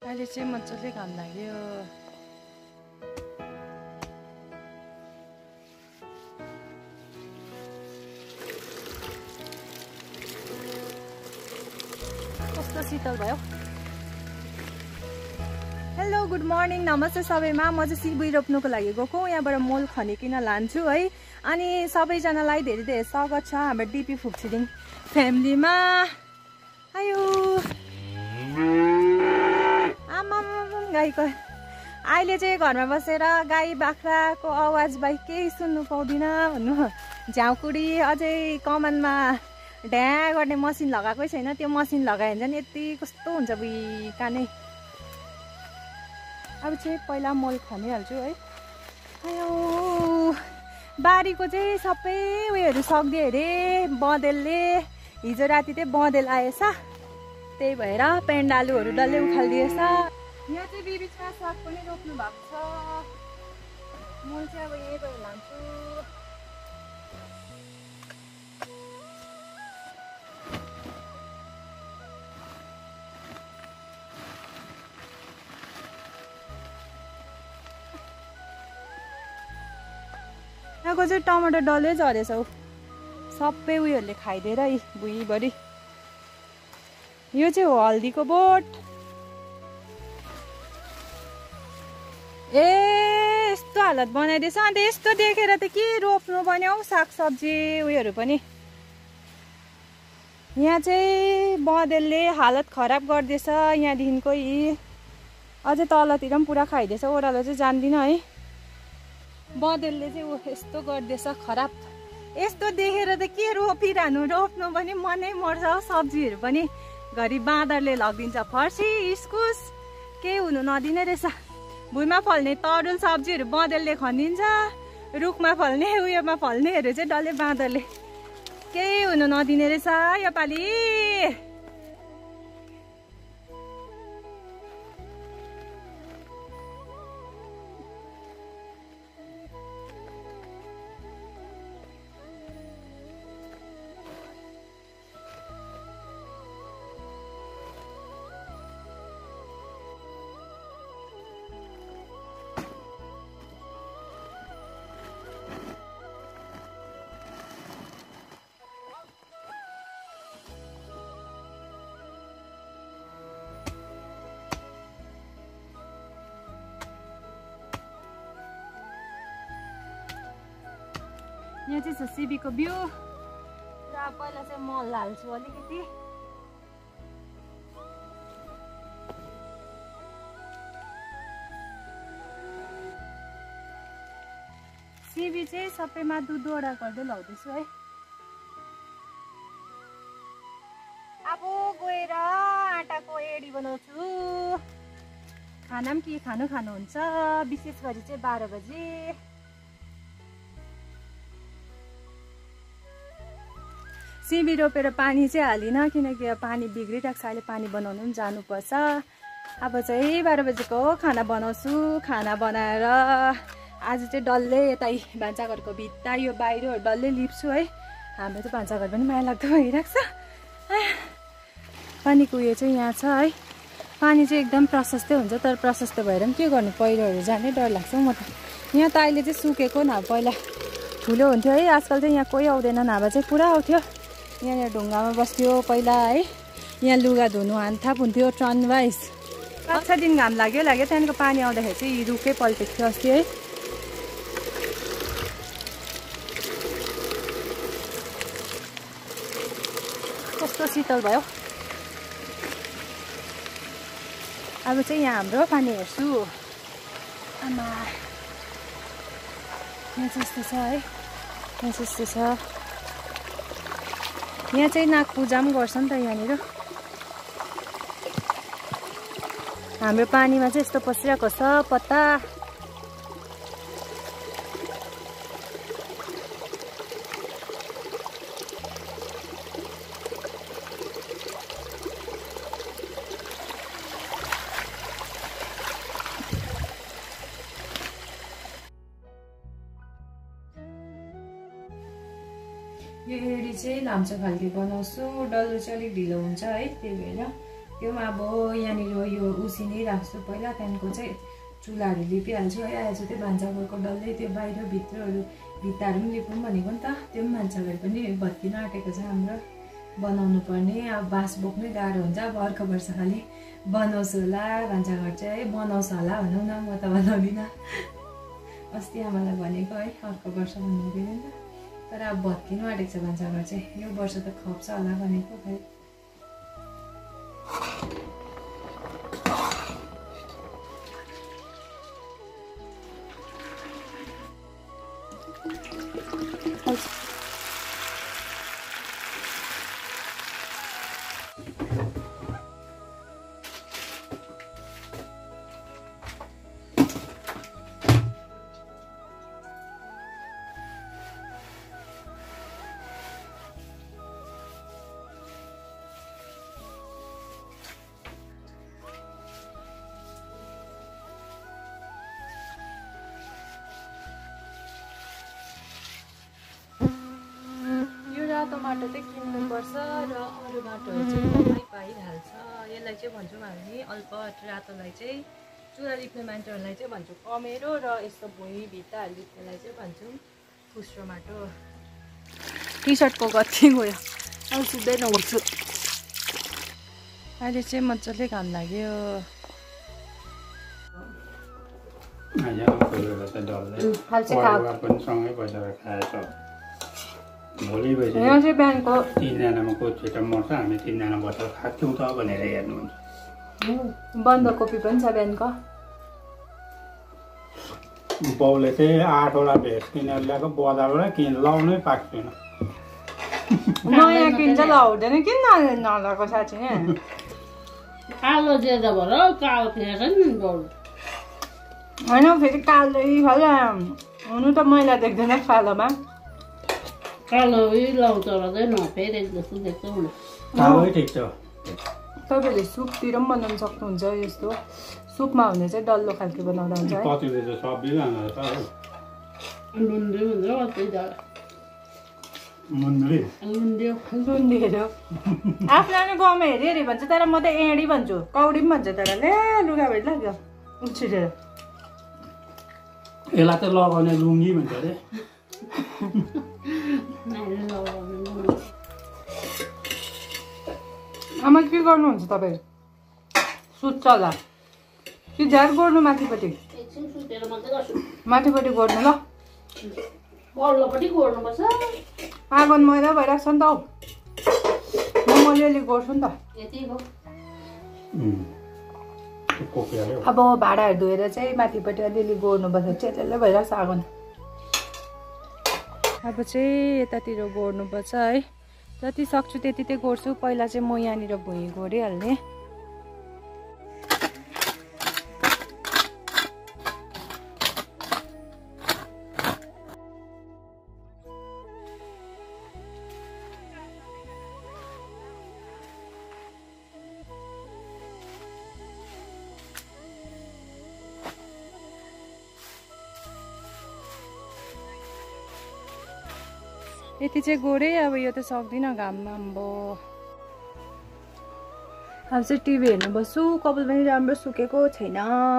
अहिले चाहिँ मजाले घाम लाग्यो। कस्तो शीतल भयो। हेलो गुड मर्निङ, नमस्ते सबैमा। म चाहिँ सिबी रोप्नुको लागि गएको, यहाँबाट मोल खनिकिन लान्छु है। अनि सबैजनालाई धेरै धेरै स्वागत छ हाम्रो डिपी फुक्सिडिङ फ्यामिलीमा। आयो आमा गाईको अहिले चाहिँ घरमा बसेर गाई बाख्राको आवाज बाहेक केही सुन्नु पाउँदिनँ भन्नु। झ्याउकुडी अझै कमानमा ढ्या गर्ने मसिन लगाएकै छैन, त्यो मसिन लगायो भने चाहिँ यति कस्तो हुन्छ बुइका नै। अब चाहिँ पहिला मल खनिहाल्छु है। आयो बारीको चाहिँ सबै उयोहरू सक्दियो अरे बँदेलले। हिजो राति चाहिँ बँदेल आएछ, त्यही भएर पेन्डालुहरू डल्लै उखालिदिएछ। यहाँ चाहिँ बिबिचमा साग पनि रोप्नु भएको छ। मल चाहिँ अब यही भएर लान्छु। यहाँको चाहिँ टमाटर डल्लै झरेछ हौ, सबै उयोहरूले खाइदिएर भुइँभरि। यो चाहिँ हो हल्दीको बोट। ए यस्तो हालत बनाइदिएछ। अन्त यस्तो देखेर त के रोप्नु पर्ने हौ सागसब्जी उयोहरू पनि। यहाँ चाहिँ बँदेलले हालत खराब गरिदिएछ यहाँदेखिको। अझै तलतिर पनि पुरा खाइदिएछ। ओह्रालो चाहिँ जान्दिनँ है। बँदेलले चाहिँ यस्तो गरिदिएछ खराब। यस्तो देखेर त के रोपिरहनु, रोप्नु पनि मनै मर्छ हौ। सब्जीहरू पनि घरि बाँदरले लगिदिन्छ। फर्सी इस्कुस केही हुनु नदिने रहेछ। भुइँमा फल्ने तरुल सब्जीहरू बँदेलले खनिदिन्छ। रुखमा फल्ने उयोमा फल्नेहरू चाहिँ डल्लै बाँदरले केही हुनु नदिने रहेछ योपालि। यहाँ चाहिँ छ सिबीको बिउ र पहिला चाहिँ मल हाल्छु अलिकति। सिबी चाहिँ सबैमा दुधवटा गर्दै लाउँदैछु है। अब गएर आँटाको एडी बनाउँछु। खाना पनि के खानुहुन्छ, विशेष गरी चाहिँ 12 बजे। सिबी रोपेर पानी चाहिँ हालिनँ, किनकि पानी बिग्रिरहेको छ। अहिले पानी बनाउनु पनि जानुपर्छ। अब चाहिँ 12 बजेको खाना बनाउँछु। खाना बनाएर आज चाहिँ डल्लै यता भान्साघरको भित्ता यो बाहिरहरू डल्लै लिप्छु है। हाम्रो चाहिँ भान्साघर पनि माया लाग्दो भइरहेको छ। पानीको उयो चाहिँ यहाँ छ है। पानी चाहिँ एकदम प्रशस्तै हुन्छ, तर प्रशस्त भएर पनि के गर्नु, पहिरोहरू जाने डर लाग्छ म त। यहाँ त अहिले चाहिँ सुकेको, नभए पहिला ठुलो हुन्थ्यो है। आजकल चाहिँ यहाँ कोही आउँदैन, नभए चाहिँ पुरा आउँथ्यो। यहाँनिर ढुङ्गामा बस्थ्यो पहिला है। यहाँ लुगा धुनु हानथाप हुन्थ्यो टनवाइज। 5-6 दिन घाम लाग्यो त्यहाँदेखिको पानी आउँदाखेरि चाहिँ रुखै पल्टेको थियो अस्ति है। कस्तो शीतल भयो। अब चाहिँ यहाँ हाम्रो पानी हेर्छु। आमा यहाँ चाहिँ यस्तो छ है। यहाँ चाहिँ यस्तो छ। यहाँ चाहिँ नाग पूजा पनि गर्छ नि त यहाँनिर। हाम्रो पानीमा चाहिँ यस्तो पसिरहेको छ पत्ता। यो एडी चाहिँ लाम्चो खालको बनाउँछु। डल्लो चाहिँ अलिक ढिलो हुन्छ है, त्यही भएर त्यो पनि अब यहाँनिर यो उसिनै राख्छु पहिला, त्यहाँदेखिको चाहिँ चुलाहरू लिपिहाल्छु है। आज चाहिँ भान्साघरको डल्लै त्यो बाहिर भित्रहरू भित्ताहरू पनि लिपौँ भनेको नि त, त्यो पनि भान्साघर पनि भत्किन आँटेको छ हाम्रो, बनाउनु पर्ने। अब बाँस बोक्नै गाह्रो हुन्छ। अब अर्को वर्ष खालि बनाउँछु होला भान्साघर चाहिँ, बनाउँछ होला भनौँ न, म त बनाउँदिनँ। अस्ति आमालाई भनेको है अर्को वर्ष बनाउँदैन नि त, तर अब भत्किनु आँटेको छ भान्साघर चाहिँ, यो वर्ष त खप्छ होला भनेको खै। टमाटर चाहिँ किन्नुपर्छ र अरू बाटोहरू चाहिँ घरमै पाइहाल्छ। यसलाई चाहिँ भन्छौँ हामी अल्प रातोलाई चाहिँ चुरा लिप्ने मान्छेहरूलाई चाहिँ भन्छौँ कमेरो, र यस्तो भुइँ भित्ताहरू लिप्नेलाई चाहिँ भन्छौँ फुस्रो माटो। टी सर्टको गति गयो, अब सुत्दै नउठ्छु। अहिले चाहिँ मजाले घाम लाग्यो। भोलि यहाँ चाहिँ बिहानको 3 जनामा को छिटो मर्छ, हामी 3 जना बसेर खान्छौँ त भनेर हेर्नुहुन्छ। बन्दकोपी पनि छ बिहानको। बाउले चाहिँ 8 वटा भेज किनेर ल्याएको, बजारबाट किन लाउनै पाएको छैन। नयाँ किन्छ लाउँदैन, किन नलाएको साँच्ची नै। कालो ज्यादा भएर कालो खेर नि होइन, फेरि कालै खाले हुनु त मैला देख्दैन कालोमा। कालो लाउँछ र चाहिँ नफेरेको जस्तो देख्छ हुनु। कालै ठिक छ। तपाईँहरूले सुपतिर पनि बनाउनु सक्नुहुन्छ। यस्तो सुपमा हुने चाहिँ डल्लो खालको बनाउँदा हुन्छ है। कतिले चाहिँ सब्जी लान्छ त लुन्डी हुन्छ कति जग्गा मुन्डी लुन्डीहरू आफ्नो गाउँमा हेरी हेरी भन्छ, तर म त एडी भन्छु, कौडी पनि भन्छ। तर ले लुगा भेट लाग्यो उछिरेर। यसलाई त लगाउने लुङ्गी भन्छ अरे। आमा के गर्नुहुन्छ तपाईँ? सुत्छ होला कि झार गर्नु माथिपट्टि? माथिपट्टि गर्नु ल, वल्लोपट्टि गर्नुपर्छ। आँगन मैला भइरहेको छ नि त हौ, म अलिअलि गर्छु नि त। अब भाँडाहरू धोएर चाहिँ माथिपट्टि अलिअलि गर्नुपर्छ, चेलेले भइरहेको छ आँगन। अब चाहिँ यतातिर गोड्नुपर्छ है, जति सक्छु त्यति चाहिँ गोड्छु। पहिला चाहिँ म यहाँनिर भुइँ गोडिहाल्ने। यति चाहिँ गोडेँ, अब यो त सक्दिनँ घाममा। अब चाहिँ टिभी हेर्नु बस्छु। कपाल पनि राम्रो सुकेको छैन।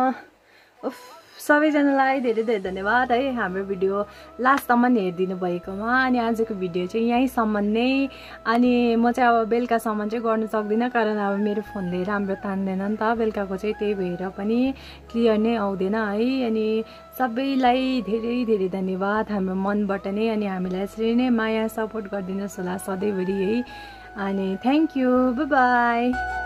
सबैजनालाई धेरै धेरै धन्यवाद है हाम्रो भिडियो लास्टसम्म हेरिदिनु भएकोमा। अनि आजको भिडियो चाहिँ यहीँसम्म नै। अनि म चाहिँ अब बेलुकासम्म चाहिँ गर्न सक्दिनँ, कारण अब मेरो फोनले राम्रो तान्दैन नि त बेलुकाको चाहिँ, त्यही भएर पनि क्लियर नै आउँदैन है। अनि सबैलाई धेरै धेरै धन्यवाद हाम्रो मनबाट नै। अनि हामीलाई यसरी नै माया सपोर्ट गरिदिनुहोस् होला सधैँभरि है। अनि थ्याङ्क यू, बाई बाई।